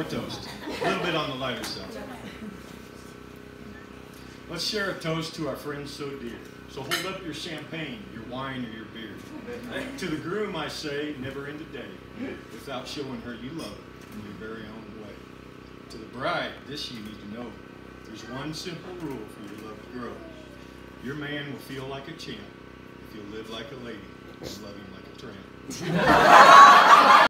more toast. A little bit on the lighter side. Let's share a toast to our friends so dear. So hold up your champagne, your wine, or your beer. To the groom I say, never end a day without showing her you love her in your very own way. To the bride, this you need to know. There's one simple rule for your love to grow. Your man will feel like a champ if you'll live like a lady and love him like a tramp.